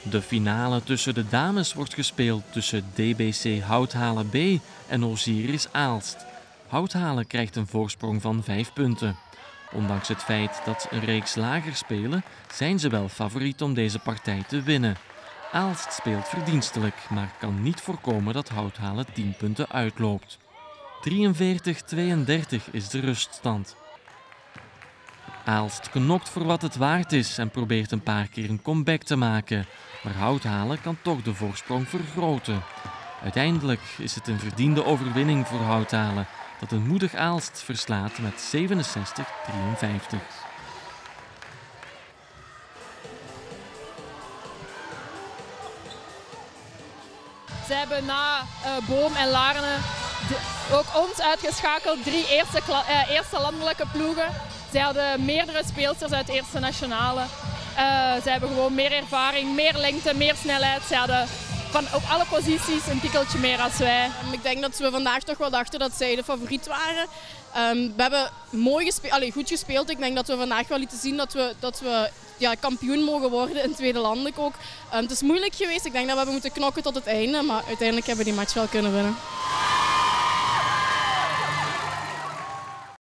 De finale tussen de dames wordt gespeeld tussen DBC Houthalen B en Osiris Aalst. Houthalen krijgt een voorsprong van 5 punten. Ondanks het feit dat ze een reeks lager spelen, zijn ze wel favoriet om deze partij te winnen. Aalst speelt verdienstelijk, maar kan niet voorkomen dat Houthalen 10 punten uitloopt. 43-32 is de ruststand. Aalst knokt voor wat het waard is en probeert een paar keer een comeback te maken. Maar Houthalen kan toch de voorsprong vergroten. Uiteindelijk is het een verdiende overwinning voor Houthalen, dat een moedig Aalst verslaat met 67-53. Ze hebben na Boom en Larne ook ons uitgeschakeld, 3 eerste landelijke ploegen. Ze hadden meerdere speelsters uit de eerste nationale. Ze hebben gewoon meer ervaring, meer lengte, meer snelheid. Ze hadden op alle posities een tikkeltje meer als wij. Ik denk dat we vandaag toch wel dachten dat zij de favoriet waren. We hebben goed gespeeld. Ik denk dat we vandaag wel lieten zien dat we kampioen mogen worden in tweede landelijk ook. Het is moeilijk geweest. Ik denk dat we hebben moeten knokken tot het einde, maar uiteindelijk hebben we die match wel kunnen winnen.